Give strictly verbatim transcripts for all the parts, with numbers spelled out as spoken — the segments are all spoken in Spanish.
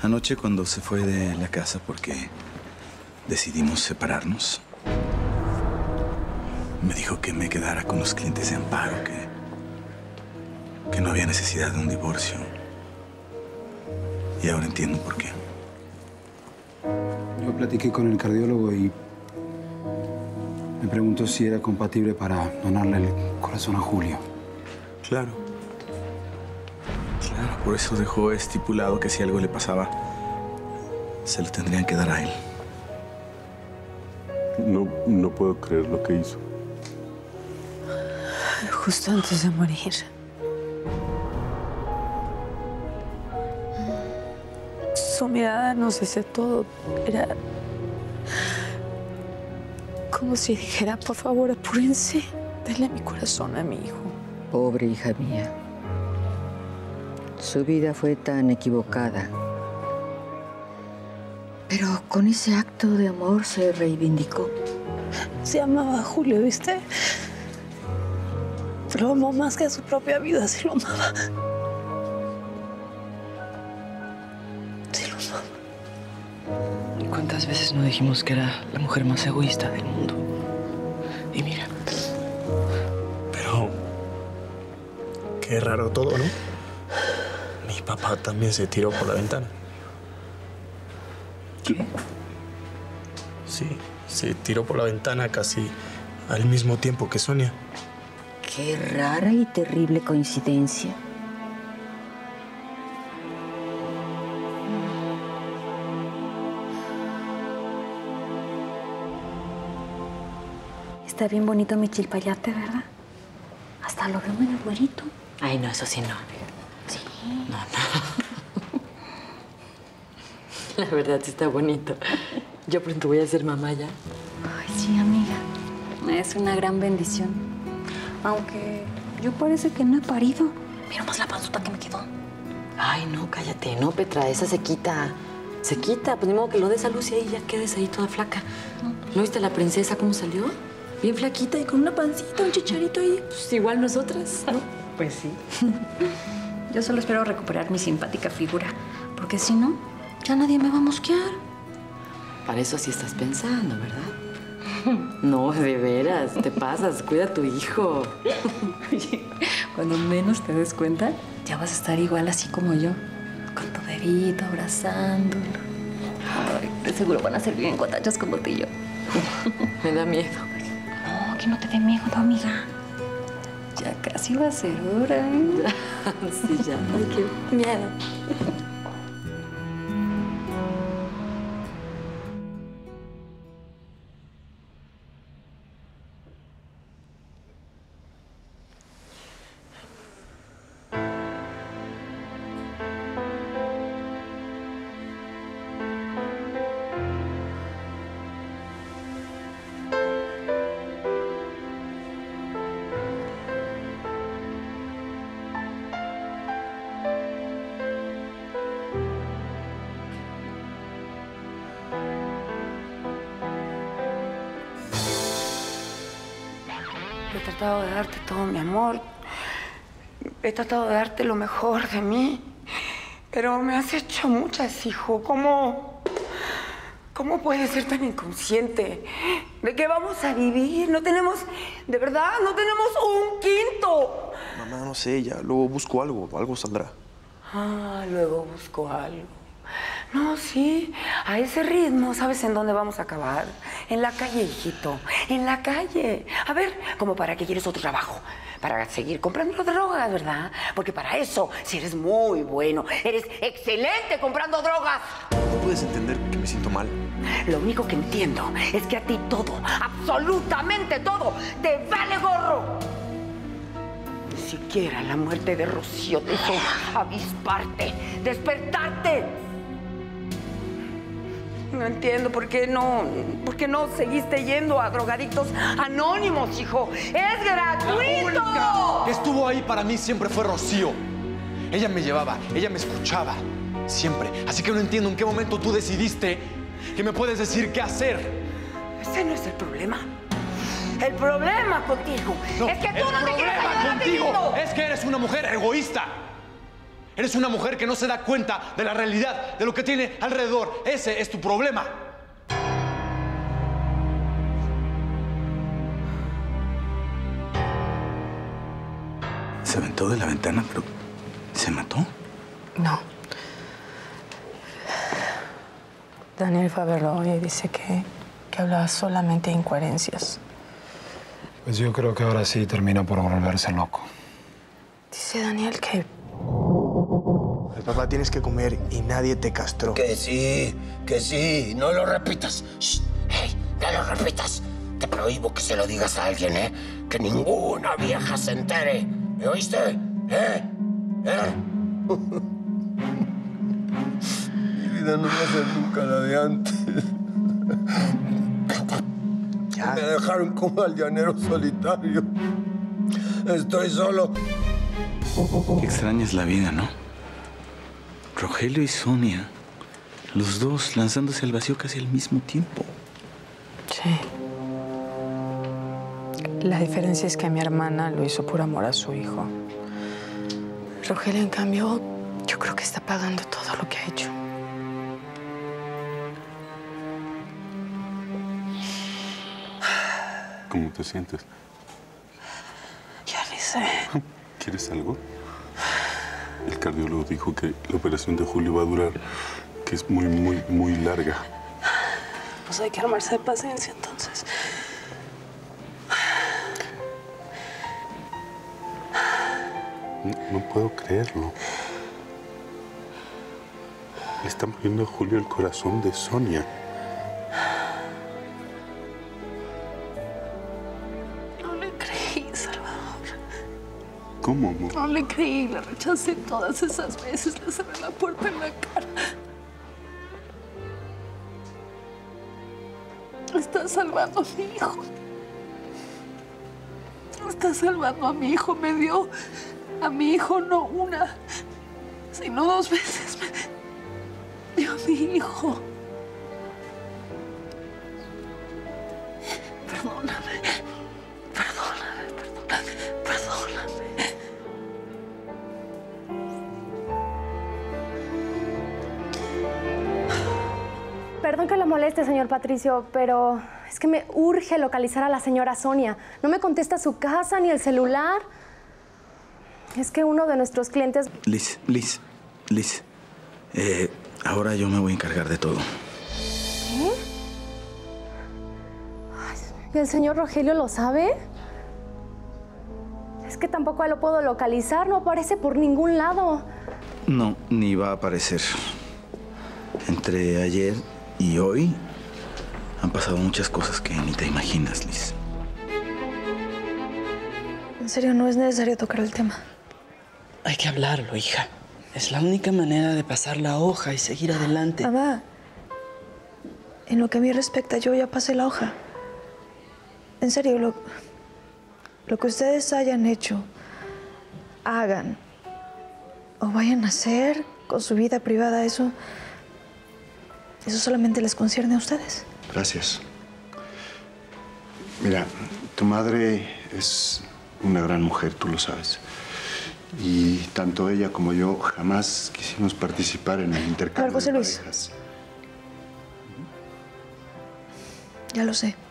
Anoche cuando se fue de la casa porque decidimos separarnos, me dijo que me quedara con los clientes de Amparo, que, que no había necesidad de un divorcio. Y ahora entiendo por qué. Yo platiqué con el cardiólogo y me preguntó si era compatible para donarle el corazón a Julio. Claro. Claro, por eso dejó estipulado que si algo le pasaba, se lo tendrían que dar a él. No, no puedo creer lo que hizo. Justo antes de morir. Su mirada nos decía todo. Era como si dijera, por favor, apúrense. Denle mi corazón a mi hijo. Pobre hija mía. Su vida fue tan equivocada. Pero con ese acto de amor se reivindicó. Se amaba a Julio, ¿viste? Lo amó más que a su propia vida, se lo amaba. Se lo amaba. ¿Cuántas veces no dijimos que era la mujer más egoísta del mundo? Y mira. Pero... qué raro todo, ¿no? Mi papá también se tiró por la ventana. ¿Qué? Sí, se tiró por la ventana casi al mismo tiempo que Sonia. Qué rara y terrible coincidencia. Está bien bonito mi chilpayate, ¿verdad? Hasta lo veo medio güerito. Ay, no, eso sí no. Sí. No, no. La verdad sí está bonito. Yo pronto voy a ser mamá ya. Ay, sí, amiga. Es una gran bendición. Aunque yo parece que no he parido. Mira más la panzota que me quedó. Ay, no, cállate. No, Petra, esa se quita. Se quita. Pues ni modo que lo des a luz y ahí ya quedes ahí toda flaca. ¿No viste a la princesa cómo salió? Bien flaquita y con una pancita, un chicharito ahí. Pues igual nosotras, ¿no? Pues sí. Yo solo espero recuperar mi simpática figura. Porque si no, ya nadie me va a mosquear. Para eso sí estás pensando, ¿verdad? No, de veras, te pasas. Cuida a tu hijo. Oye, cuando menos te des cuenta, ya vas a estar igual así como yo. Con tu bebito, abrazándolo. Ay, de seguro van a ser bien cuatachos como tú y yo. Me da miedo. No, que no te dé miedo, amiga. Ya casi va a ser hora, ¿eh? Sí, ya. Ay, qué miedo. He tratado de darte todo mi amor. He tratado de darte lo mejor de mí. Pero me has hecho muchas, hijo. ¿Cómo? ¿Cómo puedes ser tan inconsciente? ¿De qué vamos a vivir? No tenemos... De verdad, no tenemos un quinto. Mamá, no sé, ya luego busco algo. Algo saldrá. Ah, luego busco algo. No, sí, a ese ritmo, ¿sabes en dónde vamos a acabar? En la calle, hijito, en la calle. A ver, ¿cómo para qué quieres otro trabajo? Para seguir comprando drogas, ¿verdad? Porque para eso, si eres muy bueno, eres excelente comprando drogas. ¿No puedes entender que me siento mal? Lo único que entiendo es que a ti todo, absolutamente todo, te vale gorro. Ni siquiera la muerte de Rocío te hizo avisparte, despertarte. No entiendo por qué no, por qué no seguiste yendo a drogadictos anónimos, hijo. ¡Es gratuito! La única que estuvo ahí para mí siempre fue Rocío. Ella me llevaba, ella me escuchaba, siempre. Así que no entiendo en qué momento tú decidiste que me puedes decir qué hacer. Ese no es el problema. El problema contigo No, es que tú no te quieres ayudar a ti contigo mismo. es que eres una mujer egoísta. Eres una mujer que no se da cuenta de la realidad, de lo que tiene alrededor. Ese es tu problema. Se aventó de la ventana, pero ¿se mató? No. Daniel fue a verlo hoy y dice que, que hablaba solamente de incoherencias. Pues yo creo que ahora sí terminó por volverse loco. Dice Daniel que... El papá tienes que comer y nadie te castró. Que sí, que sí. No lo repitas. Shh. Hey, no lo repitas. Te prohíbo que se lo digas a alguien, ¿eh? Que ninguna vieja se entere. ¿Me oíste? ¿Eh? ¿Eh? Mi vida no va a ser nunca la de antes. Ya. Me dejaron como al llanero solitario. Estoy solo. Qué extraña es la vida, ¿no? Rogelio y Sonia, los dos lanzándose al vacío casi al mismo tiempo. Sí. La diferencia es que mi hermana lo hizo por amor a su hijo. Rogelio, en cambio, yo creo que está pagando todo lo que ha hecho. ¿Cómo te sientes? Ya ni sé. ¿Quieres algo? El cardiólogo dijo que la operación de Julio va a durar, que es muy, muy, muy larga. Pues hay que armarse de paciencia, entonces. No, no puedo creerlo. Le están poniendo a Julio el corazón de Sonia. No le creí, Salvador. ¿Cómo, amor? No le creí, le rechacé todas esas veces, le cerré la puerta en la cara. Está salvando a mi hijo. Está salvando a mi hijo. Me dio a mi hijo no una, sino dos veces. Me dio a mi hijo. Perdóname. Perdóname, perdóname, perdóname. Perdón que lo moleste, señor Patricio, pero es que me urge localizar a la señora Sonia. No me contesta su casa ni el celular. Es que uno de nuestros clientes... Liz, Liz, Liz. Eh, ahora yo me voy a encargar de todo. ¿Qué? ¿Y el señor Rogelio lo sabe? Es que tampoco lo puedo localizar, no aparece por ningún lado. No, ni va a aparecer. Entre ayer y hoy han pasado muchas cosas que ni te imaginas, Liz. En serio, no es necesario tocar el tema. Hay que hablarlo, hija. Es la única manera de pasar la hoja y seguir adelante. Mamá, en lo que a mí respecta, yo ya pasé la hoja. En serio, lo, lo que ustedes hayan hecho, hagan o vayan a hacer con su vida privada, eso, eso solamente les concierne a ustedes. Gracias. Mira, tu madre es una gran mujer, tú lo sabes. Y tanto ella como yo jamás quisimos participar en el intercambio A ver, José de Luis. parejas. Ya lo sé.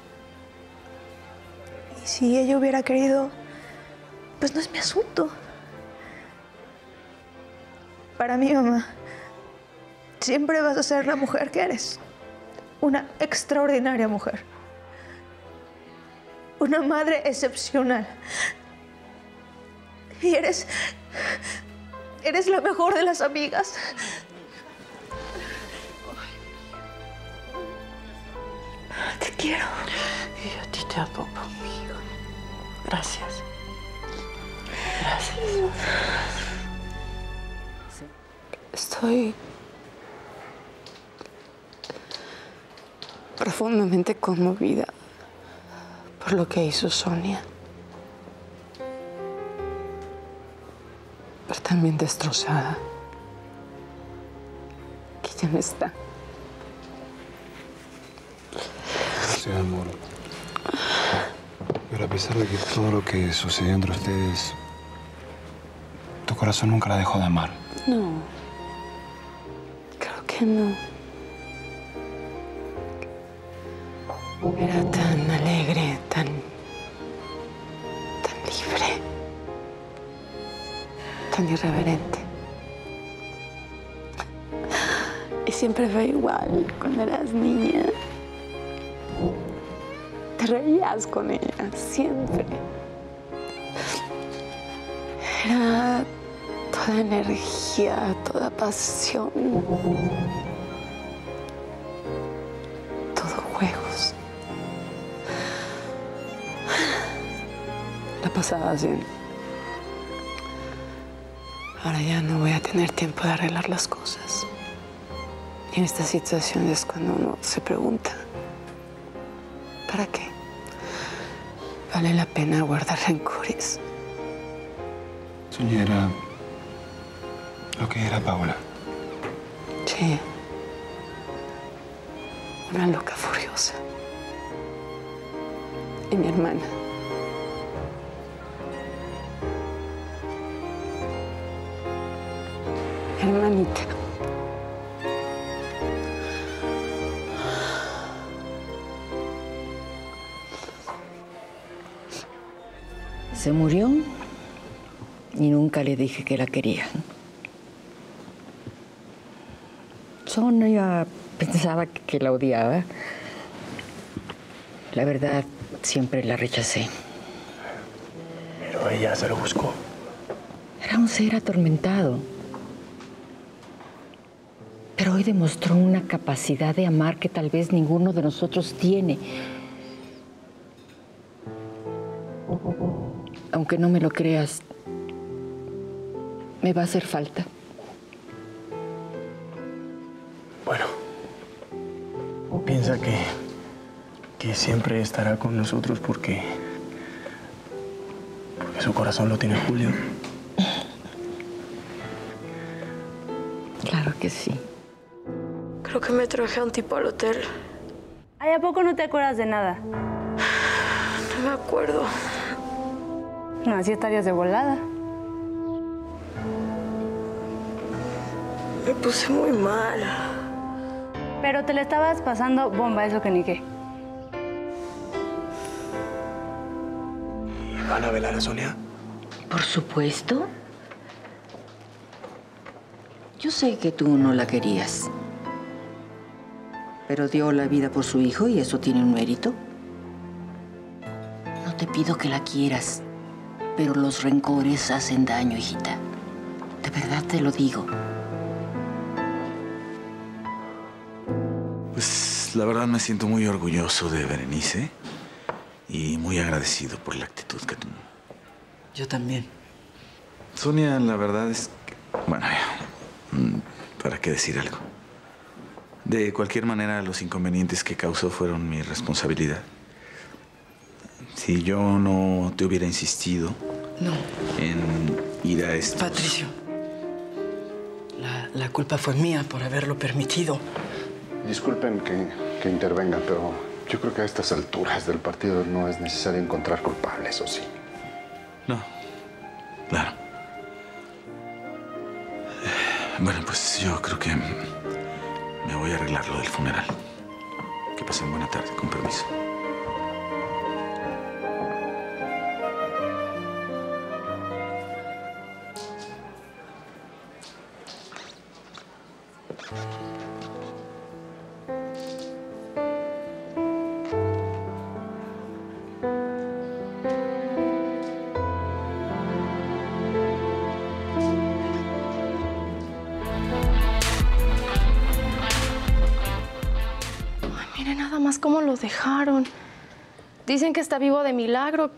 Y si ella hubiera querido, pues no es mi asunto. Para mí, mamá, siempre vas a ser la mujer que eres. Una extraordinaria mujer. Una madre excepcional. Y eres... eres la mejor de las amigas. Te quiero. Y a ti te adoro, amigo. Gracias. Gracias. Estoy profundamente conmovida por lo que hizo Sonia. Pero también destrozada. Que ya no está. Sí, amor. Pero a pesar de que todo lo que sucedió entre ustedes, ¿tú corazón nunca la dejó de amar. No, creo que no. Era tan alegre, tan... tan libre, tan irreverente. Y siempre fue igual cuando eras niña. Te reías con ella, siempre. Era toda energía, toda pasión. Todo juegos. La pasabas bien. Ahora ya no voy a tener tiempo de arreglar las cosas. Y en estas situaciones cuando uno se pregunta, ¿para qué? ¿Vale la pena guardar rencores? Sonia era lo que era Paola. Sí. Una loca furiosa. Y mi hermana. Mi hermanita. Se murió y nunca le dije que la quería. Sonia pensaba que la odiaba. La verdad, siempre la rechacé. Pero ella se lo buscó. Era un ser atormentado. Pero hoy demostró una capacidad de amar que tal vez ninguno de nosotros tiene. Aunque no me lo creas, me va a hacer falta. Bueno, piensa que, que siempre estará con nosotros porque, porque su corazón lo tiene Julio. Claro que sí. Creo que me traje a un tipo al hotel. Ay, ¿a poco no te acuerdas de nada? No me acuerdo. No, así estarías de volada. Me puse muy mal. Pero te le estabas pasando bomba, eso que ni qué. ¿Y van a velar a Sonia? Por supuesto. Yo sé que tú no la querías. Pero dio la vida por su hijo y eso tiene un mérito. No te pido que la quieras, pero los rencores hacen daño, hijita. De verdad te lo digo. Pues la verdad me siento muy orgulloso de Berenice y muy agradecido por la actitud que tomó. Yo también. Sonia, la verdad es que... Bueno, ya. ¿Para qué decir algo? De cualquier manera, los inconvenientes que causó fueron mi responsabilidad. Si yo no te hubiera insistido no. en ir a esto... Patricio, la, la culpa fue mía por haberlo permitido. Disculpen que, que intervenga, pero yo creo que a estas alturas del partido no es necesario encontrar culpables, ¿o sí? No, claro. Bueno, pues yo creo que me voy a arreglar lo del funeral. Que pasen buena tarde, con permiso. Mire nada más cómo lo dejaron. Dicen que está vivo de milagro.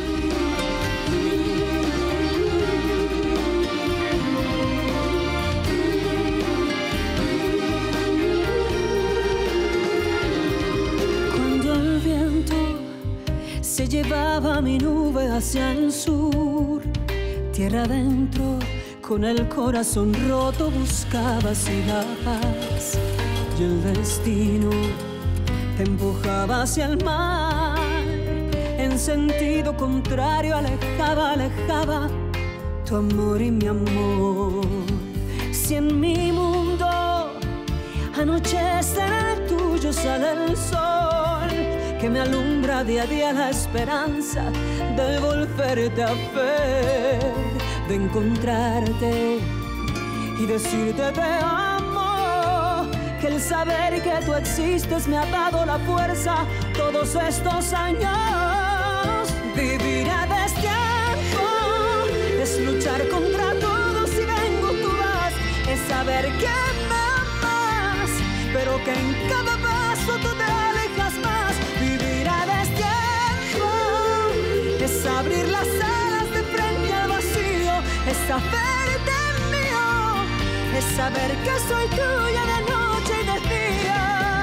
Cuando el viento se llevaba mi nube hacia el sur, tierra adentro, con el corazón roto buscabas y la paz, y el destino te empujaba hacia el mar, en sentido contrario, alejaba, alejaba tu amor y mi amor. Si en mi mundo anochece, en el tuyo sale el sol, que me alumbra día a día la esperanza de volverte a ver, de encontrarte y decirte te amo, que el saber que tú existes me ha dado la fuerza todos estos años. Vivir a destiempo es luchar contra todo, si vengo tú vas, es saber que me amas, pero que en cada paso tú te alejas más. Vivir a destiempo es abrir las alas de frente al vacío, es saberte mío, es saber que soy tuya de noche y de día.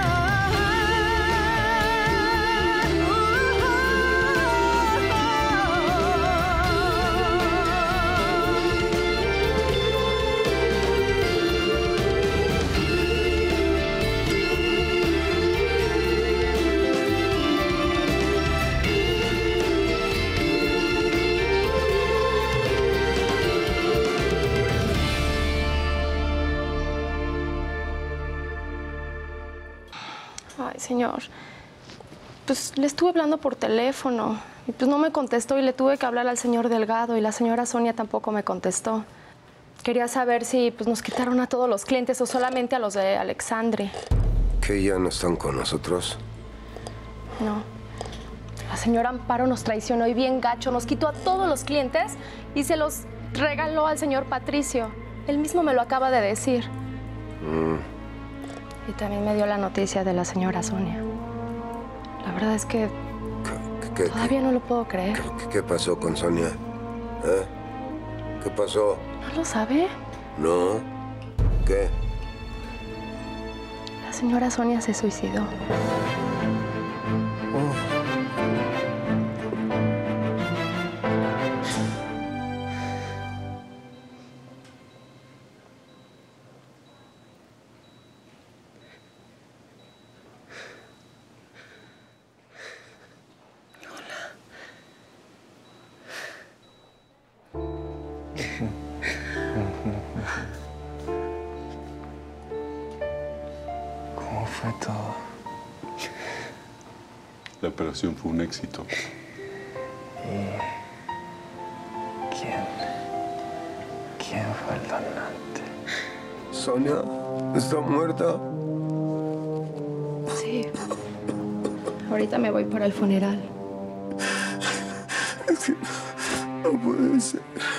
Ay, señor, pues le estuve hablando por teléfono y pues no me contestó y le tuve que hablar al señor Delgado y la señora Sonia tampoco me contestó. Quería saber si pues nos quitaron a todos los clientes o solamente a los de Alexandre. ¿Que ya no están con nosotros? No. La señora Amparo nos traicionó y bien gacho, nos quitó a todos los clientes y se los regaló al señor Patricio. Él mismo me lo acaba de decir. Mm. Y también me dio la noticia de la señora Sonia. La verdad es que ¿Qué, todavía no lo puedo creer. ¿Qué, qué pasó con Sonia? ¿Eh? ¿Qué pasó? ¿No lo sabe? No. ¿Qué? La señora Sonia se suicidó. ¿Cómo fue todo? La operación fue un éxito. ¿Y quién? ¿Quién fue el donante? ¿Sonia está muerta? Sí. Ahorita me voy para el funeral. Es que no puede ser.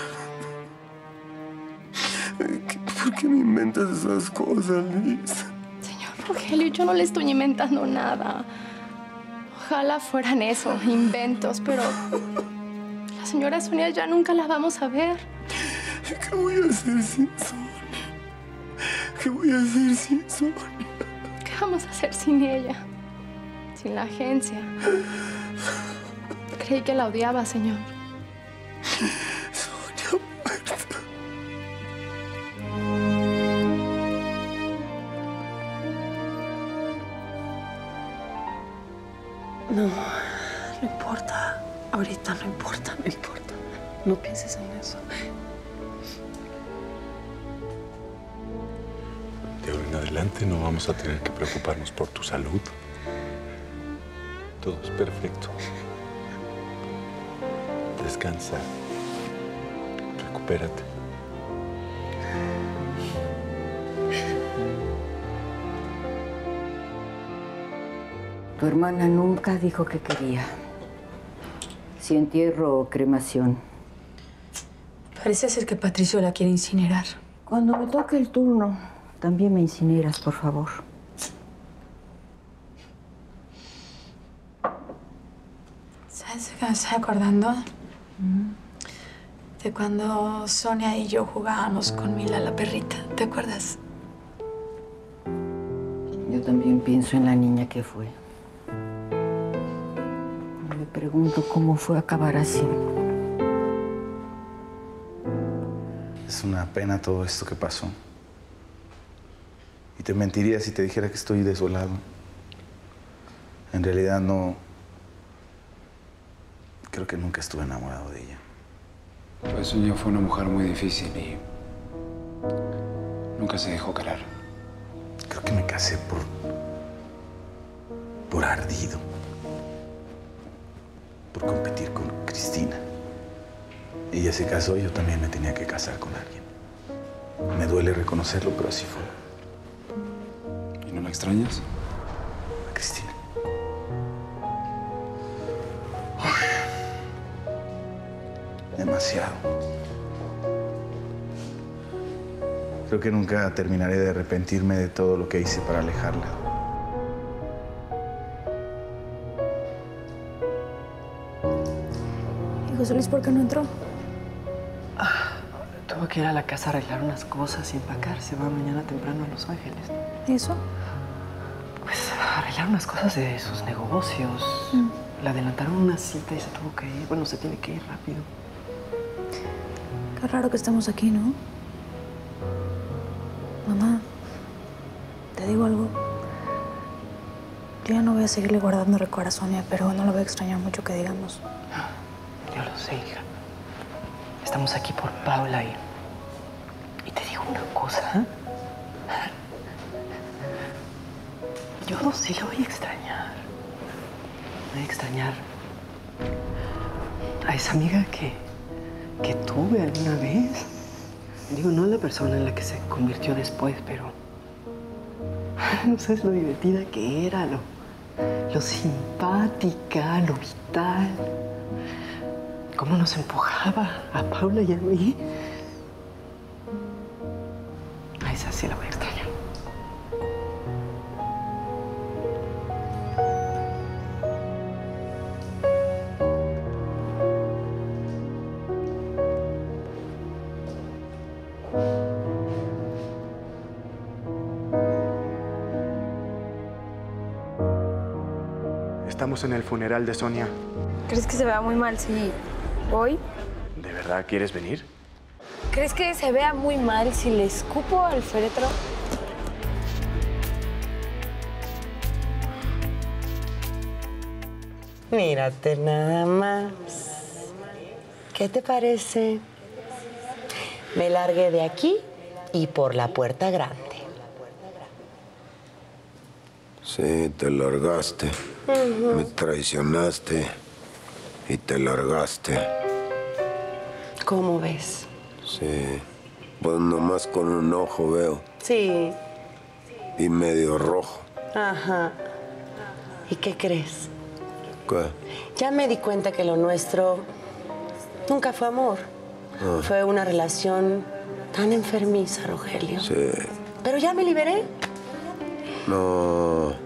¿Por qué me inventas esas cosas, Liz? Rogelio, yo no le estoy inventando nada. Ojalá fueran eso, inventos, pero la señora Sonia ya nunca la vamos a ver. ¿Qué voy a hacer sin Sonia? ¿Qué voy a hacer sin Sonia? ¿Qué vamos a hacer sin ella? Sin la agencia. Creí que la odiaba, señor. Sonia muerta. No, no importa. Ahorita no importa, no importa. No pienses en eso. De ahora en adelante no vamos a tener que preocuparnos por tu salud. Todo es perfecto. Descansa. Recupérate. Tu hermana nunca dijo que quería. Si entierro o cremación. Parece ser que Patricio la quiere incinerar. Cuando me toque el turno, también me incineras, por favor. ¿Sabes de qué me estoy acordando? Mm. De cuando Sonia y yo jugábamos con Mila, la perrita. ¿Te acuerdas? Yo también pienso en la niña que fue. Me pregunto cómo fue acabar así. Es una pena todo esto que pasó. Y te mentiría si te dijera que estoy desolado. En realidad no... Creo que nunca estuve enamorado de ella. Pues Sonia fue una mujer muy difícil y nunca se dejó calar. Creo que me casé por... por ardido. Por competir con Cristina. Ella se casó y yo también me tenía que casar con alguien. Me duele reconocerlo, pero así fue. ¿Y no la extrañas? A Cristina. Demasiado. Creo que nunca terminaré de arrepentirme de todo lo que hice para alejarla. ¿Y José Luis por qué no entró? Ah, tuvo que ir a la casa a arreglar unas cosas y empacar. Se va mañana temprano a Los Ángeles. ¿Y eso? Pues arreglar unas cosas de sus negocios. Mm. Le adelantaron una cita y se tuvo que ir. Bueno, se tiene que ir rápido. Qué raro que estemos aquí, ¿no? Mamá, ¿te digo algo? Yo ya no voy a seguirle guardando recuerdo a Sonia, pero no la voy a extrañar mucho que digamos. Yo lo sé, hija. Estamos aquí por Paula y... Y te digo una cosa, ¿eh? Yo sí la voy a extrañar. Voy a extrañar a esa amiga que... que tuve alguna vez. Digo, no la persona en la que se convirtió después, pero... No sabes lo divertida que era, lo, lo simpática, lo vital. Cómo nos empujaba a Paula y a mí. A esa sí la voy a extrañar. Estamos en el funeral de Sonia. ¿Crees que se vea muy mal si voy? ¿De verdad quieres venir? ¿Crees que se vea muy mal si le escupo al féretro? Mírate nada más. ¿Qué te parece? Me largué de aquí y por la puerta grande. Sí, te largaste. Uh-huh. Me traicionaste y te largaste. ¿Cómo ves? Sí, pues nomás con un ojo veo. Sí. Y medio rojo. Ajá. ¿Y qué crees? ¿Qué? Ya me di cuenta que lo nuestro nunca fue amor. Ah. Fue una relación tan enfermiza, Rogelio. Sí. Pero ya me liberé. No.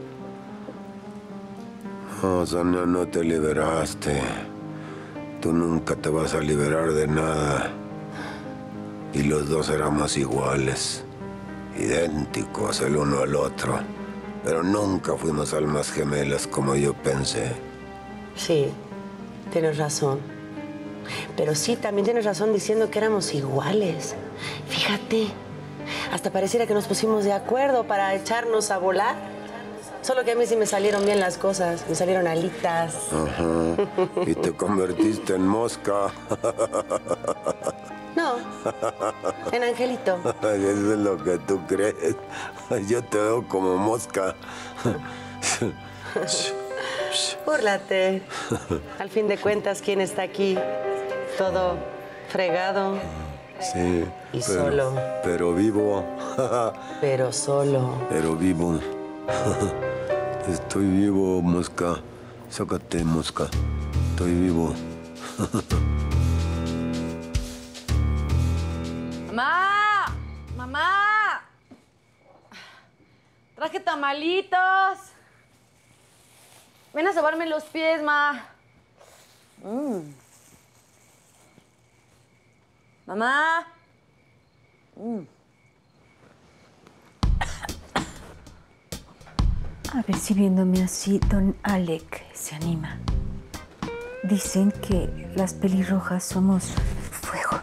No, Sonia, no te liberaste. Tú nunca te vas a liberar de nada. Y los dos éramos iguales. Idénticos el uno al otro. Pero nunca fuimos almas gemelas como yo pensé. Sí, tienes razón. Pero sí, también tienes razón diciendo que éramos iguales. Fíjate, hasta pareciera que nos pusimos de acuerdo para echarnos a volar. Solo que a mí sí me salieron bien las cosas. Me salieron alitas. Ajá. Y te convertiste en mosca. No, en angelito. Eso es lo que tú crees. Yo te veo como mosca. Búrlate. Al fin de cuentas, ¿quién está aquí? Todo fregado. Sí. Y pero, solo. Pero vivo. Pero solo. Pero vivo. Estoy vivo, mosca. Sácate, mosca. Estoy vivo. ¡Mamá! ¡Mamá! Traje tamalitos. Ven a sobarme los pies, ma. Mm. Mamá. Mm. A ver si viéndome así, don Alec se anima. Dicen que las pelirrojas somos fuego.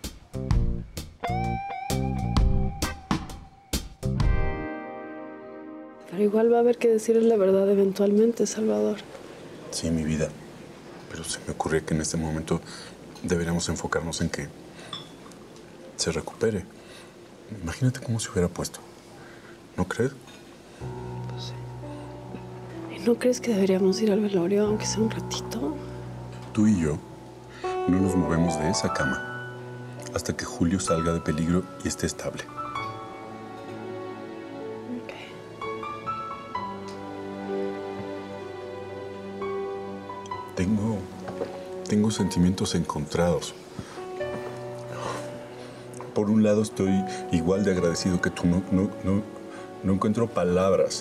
Pero igual va a haber que decirles la verdad eventualmente, Salvador. Sí, mi vida. Pero se me ocurre que en este momento deberíamos enfocarnos en que se recupere. Imagínate cómo se hubiera puesto. ¿No crees? No sé. ¿Y no crees que deberíamos ir al velorio, aunque sea un ratito? Tú y yo no nos movemos de esa cama hasta que Julio salga de peligro y esté estable. Ok. Tengo... Tengo sentimientos encontrados. Por un lado, estoy igual de agradecido que tú. No, no, no, no encuentro palabras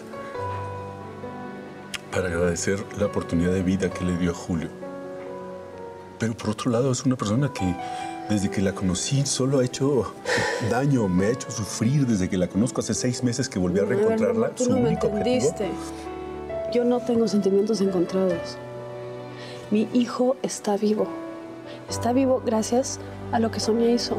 para agradecer la oportunidad de vida que le dio a Julio. Pero por otro lado, es una persona que desde que la conocí solo ha hecho daño, me ha hecho sufrir desde que la conozco. Hace seis meses que volví a reencontrarla. Tú no me entendiste. Yo no tengo sentimientos encontrados. Mi hijo está vivo. Está vivo gracias a lo que Sonia hizo.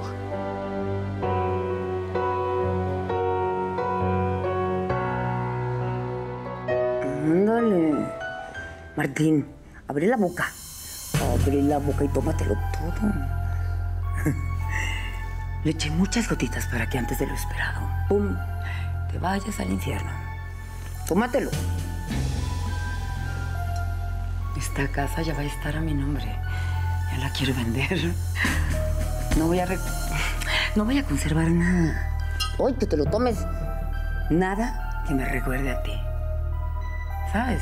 Ándale. Martín, abre la boca. Abre la boca y tómatelo todo. Le eché muchas gotitas para que antes de lo esperado, ¡pum!, te vayas al infierno. Tómatelo. Esta casa ya va a estar a mi nombre. Ya la quiero vender. No voy a... Re... No voy a conservar nada. Hoy que te lo tomes. Nada que me recuerde a ti. ¿Sabes?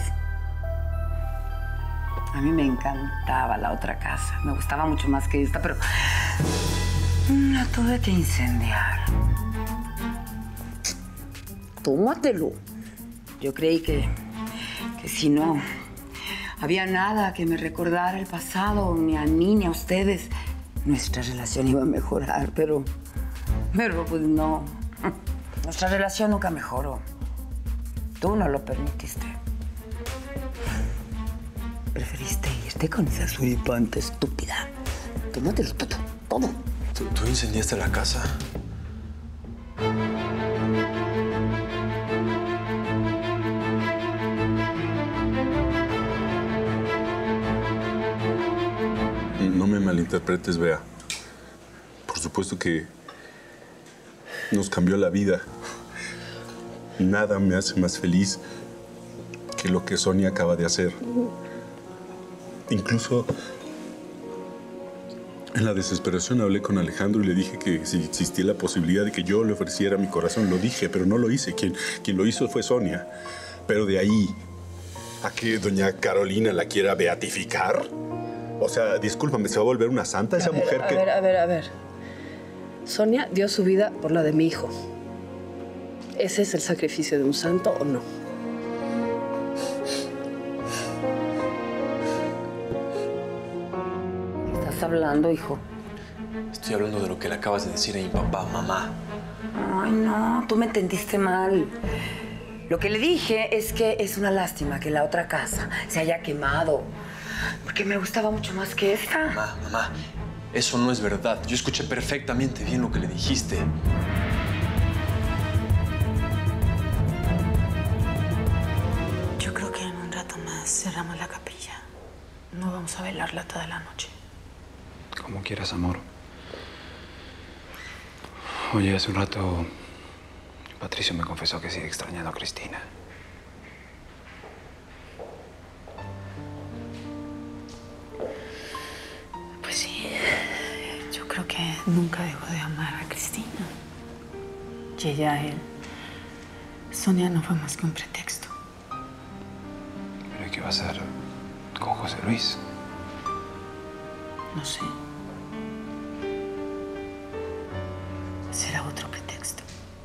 A mí me encantaba la otra casa. Me gustaba mucho más que esta, pero... la tuve que incendiar. Tómatelo. Yo creí que... que si no... había nada que me recordara el pasado, ni a mí, ni a ustedes. Nuestra relación iba a mejorar, pero... Pero, pues, no. Nuestra relación nunca mejoró. Tú no lo permitiste. Preferiste irte con esa suripanta estúpida. Tómatelo todo, todo. ¿Tú, tú incendiaste la casa? No me malinterpretes, Bea. Por supuesto que nos cambió la vida. Nada me hace más feliz que lo que Sonia acaba de hacer. Incluso en la desesperación hablé con Alejandro y le dije que si existía la posibilidad de que yo le ofreciera mi corazón, lo dije, pero no lo hice. Quien, quien lo hizo fue Sonia. Pero de ahí a que doña Carolina la quiera beatificar... O sea, discúlpame, ¿se va a volver una santa esa a ver, mujer a que...? A ver, a ver, a ver. Sonia dio su vida por la de mi hijo. ¿Ese es el sacrificio de un santo o no? ¿Qué estás hablando, hijo? Estoy hablando de lo que le acabas de decir a mi papá, mamá. Ay, no, tú me entendiste mal. Lo que le dije es que es una lástima que la otra casa se haya quemado. Porque me gustaba mucho más que esta. Mamá, mamá, eso no es verdad. Yo escuché perfectamente bien lo que le dijiste. Yo creo que en un rato más cerramos la capilla. No vamos a velarla toda la noche. Como quieras, amor. Oye, hace un rato Patricio me confesó que sigue extrañando a Cristina. Pues sí, yo creo que nunca dejó de amar a Cristina. Y ella a él. Sonia no fue más que un pretexto. ¿Pero qué va a hacer con José Luis? No sé. Será otro pretexto.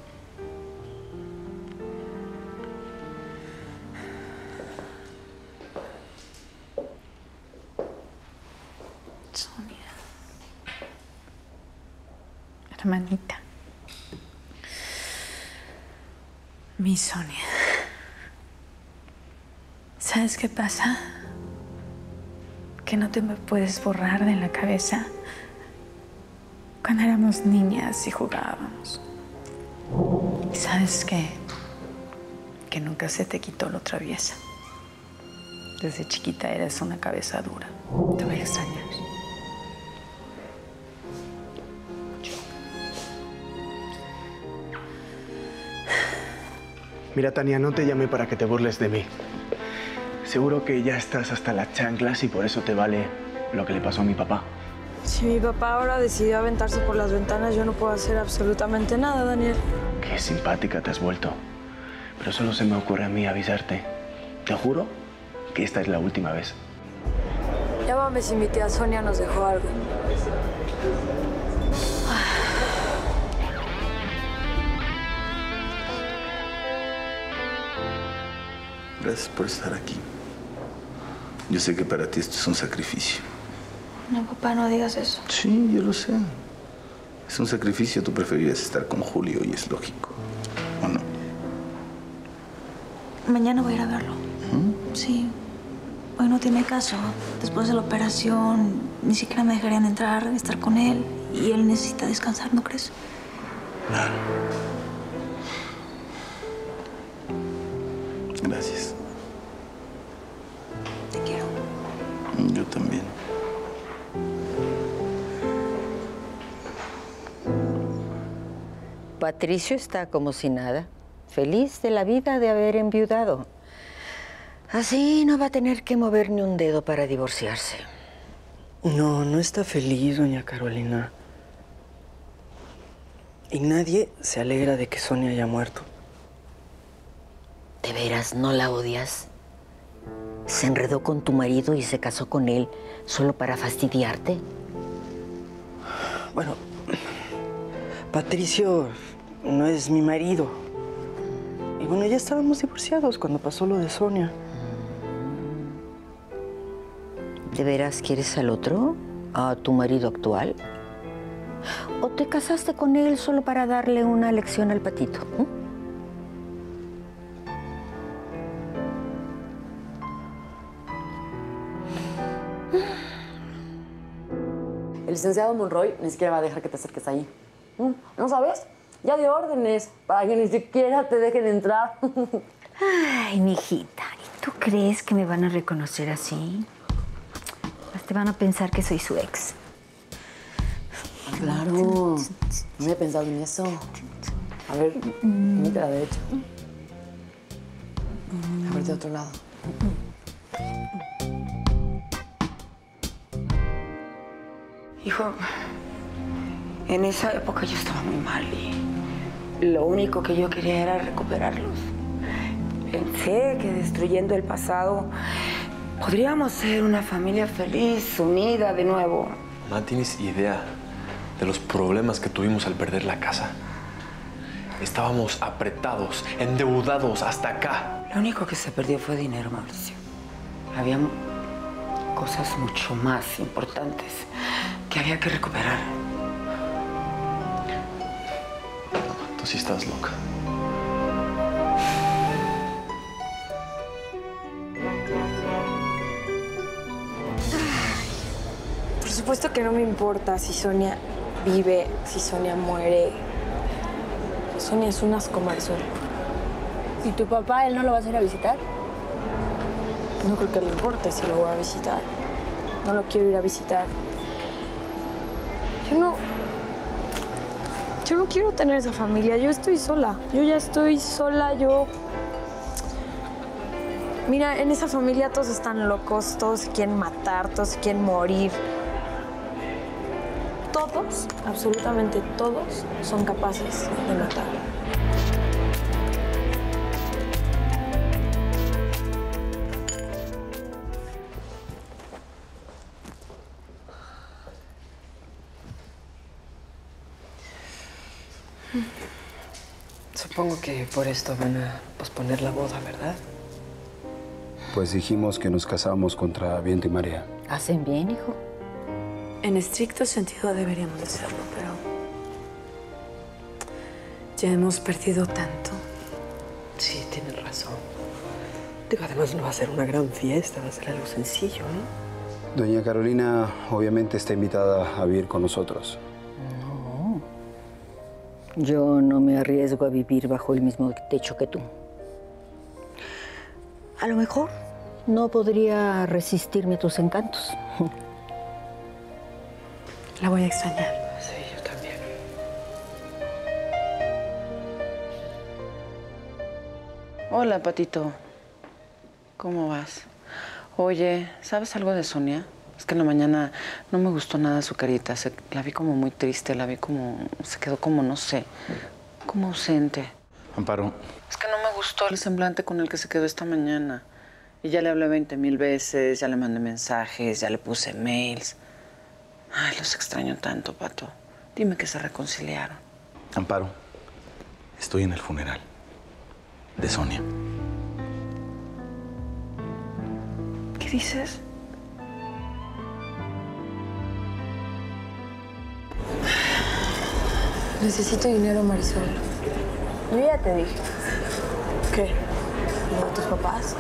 Sonia. Hermanita. Mi Sonia. ¿Sabes qué pasa? Que no te me puedes borrar de la cabeza cuando éramos niñas y jugábamos. ¿Y sabes qué? Que nunca se te quitó lo traviesa. Desde chiquita eres una cabeza dura. Te voy a extrañar. Mira, Tania, no te llamé para que te burles de mí. Seguro que ya estás hasta las chanclas y por eso te vale lo que le pasó a mi papá. Si mi papá ahora decidió aventarse por las ventanas, yo no puedo hacer absolutamente nada, Daniel. Qué simpática te has vuelto. Pero solo se me ocurre a mí avisarte. Te juro que esta es la última vez. Llámame si mi tía Sonia nos dejó algo. Gracias por estar aquí. Yo sé que para ti esto es un sacrificio. No, papá, no digas eso. Sí, yo lo sé. Es un sacrificio. Tú preferirías estar con Julio y es lógico. ¿O no? Mañana voy a ir a verlo. ¿Mm? Sí. Hoy no tiene caso. Después de la operación, ni siquiera me dejarían entrar, estar con él. Y él necesita descansar, ¿no crees? Claro. Gracias. Te quiero. Yo también. Patricio está como si nada, feliz de la vida de haber enviudado. Así no va a tener que mover ni un dedo para divorciarse. No, no está feliz, doña Carolina. Y nadie se alegra de que Sonia haya muerto. ¿De veras no la odias? ¿Se enredó con tu marido y se casó con él solo para fastidiarte? Bueno, Patricio no es mi marido. Y bueno, ya estábamos divorciados cuando pasó lo de Sonia. ¿De veras quieres al otro? ¿A tu marido actual? ¿O te casaste con él solo para darle una lección al patito? ¿Eh? El licenciado Monroy ni siquiera va a dejar que te acerques ahí. ¿No sabes? Ya dio órdenes para que ni siquiera te dejen entrar. Ay, mijita, ¿y tú crees que me van a reconocer así? Pues te van a pensar que soy su ex. Claro, no había pensado en eso. A ver, mete a la derecha. A ver, de otro lado. Hijo, en esa época yo estaba muy mal y lo único que yo quería era recuperarlos. Pensé que destruyendo el pasado podríamos ser una familia feliz, unida de nuevo. No tienes idea de los problemas que tuvimos al perder la casa. Estábamos apretados, endeudados hasta acá. Lo único que se perdió fue dinero, Mauricio. Había cosas mucho más importantes que había que recuperar. Tú sí estás loca. Por supuesto que no me importa si Sonia vive, si Sonia muere. Sonia es un asco, Marisol. ¿Y tu papá, él no lo vas a ir a visitar? No creo que le importe si lo voy a visitar. No lo quiero ir a visitar. Yo no... Yo no quiero tener esa familia. Yo estoy sola. Yo ya estoy sola. Yo... Mira, en esa familia todos están locos. Todos se quieren matar. Todos se quieren morir. Todos, absolutamente todos, son capaces de matar. Supongo que por esto van a posponer la boda, ¿verdad? Pues dijimos que nos casábamos contra viento y marea. Hacen bien, hijo. En estricto sentido deberíamos hacerlo, pero ya hemos perdido tanto. Sí, tienes razón. Digo, además no va a ser una gran fiesta, va a ser algo sencillo, ¿no? Doña Carolina obviamente está invitada a vivir con nosotros. No. Yo no me arriesgo a vivir bajo el mismo techo que tú. A lo mejor no podría resistirme a tus encantos. La voy a extrañar. Sí, yo también. Hola, Patito. ¿Cómo vas? Oye, ¿sabes algo de Sonia? Es que en la mañana no me gustó nada su carita. Se, la vi como muy triste, la vi como... Se quedó como, no sé, como ausente. Amparo. Es que no me gustó el semblante con el que se quedó esta mañana. Y ya le hablé veinte mil veces, ya le mandé mensajes, ya le puse mails. Ay, los extraño tanto, Pato. Dime que se reconciliaron. Amparo, estoy en el funeral de Sonia. ¿Qué dices? Necesito dinero, Marisol. Yo ya te dije. ¿Qué? ¿Lo de tus papás?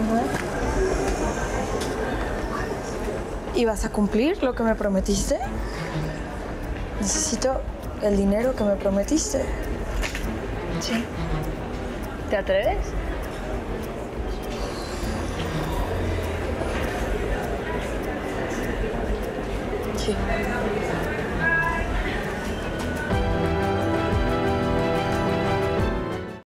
¿Y vas a cumplir lo que me prometiste? Necesito el dinero que me prometiste. Sí. ¿Te atreves? Sí.